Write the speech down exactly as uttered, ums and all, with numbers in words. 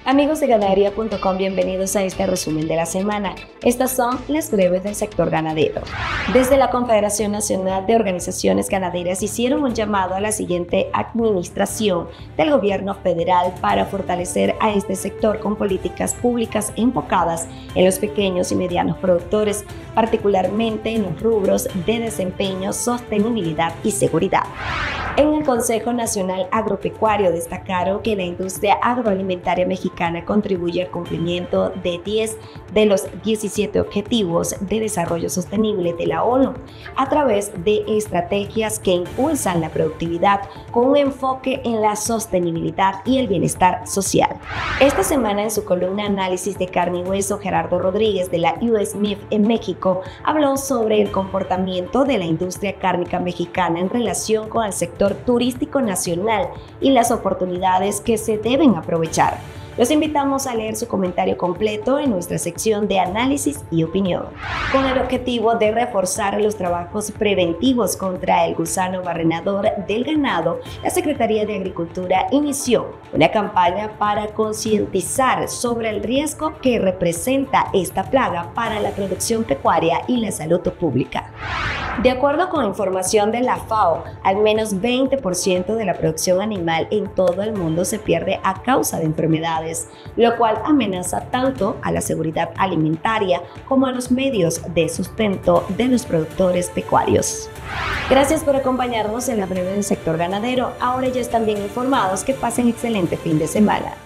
Amigos de ganadería punto com, bienvenidos a este resumen de la semana. Estas son las breves del sector ganadero. Desde la Confederación Nacional de Organizaciones Ganaderas hicieron un llamado a la siguiente administración del gobierno federal para fortalecer a este sector con políticas públicas enfocadas en los pequeños y medianos productores, particularmente en los rubros de desempeño, sostenibilidad y seguridad. En el Consejo Nacional Agropecuario destacaron que la industria agroalimentaria mexicana contribuye al cumplimiento de diez de los diecisiete Objetivos de Desarrollo Sostenible de la ONU a través de estrategias que impulsan la productividad con un enfoque en la sostenibilidad y el bienestar social. Esta semana, en su columna Análisis de Carne y Hueso, Gerardo Rodríguez de la U S M I F en México habló sobre el comportamiento de la industria cárnica mexicana en relación con el sector turístico nacional y las oportunidades que se deben aprovechar. Los invitamos a leer su comentario completo en nuestra sección de análisis y opinión. Con el objetivo de reforzar los trabajos preventivos contra el gusano barrenador del ganado, la Secretaría de Agricultura inició una campaña para concientizar sobre el riesgo que representa esta plaga para la producción pecuaria y la salud pública. De acuerdo con información de la FAO, al menos veinte por ciento de la producción animal en todo el mundo se pierde a causa de enfermedades, lo cual amenaza tanto a la seguridad alimentaria como a los medios de sustento de los productores pecuarios. Gracias por acompañarnos en la breve del sector ganadero. Ahora ya están bien informados. Que pasen excelente fin de semana.